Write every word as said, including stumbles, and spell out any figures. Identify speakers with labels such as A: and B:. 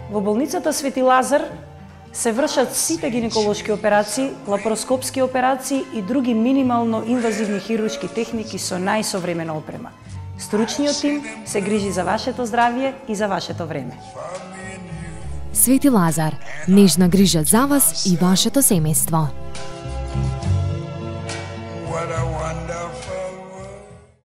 A: Во болницата Свети Лазар се вршат сите гинеколошки операции, лапароскопски операции и други минимално инвазивни хируршки техники со најсовремена опрема. Стручниот тим се грижи за вашето здравје и за вашето време.
B: Свети Лазар, нежна грижа за вас и вашето семејство.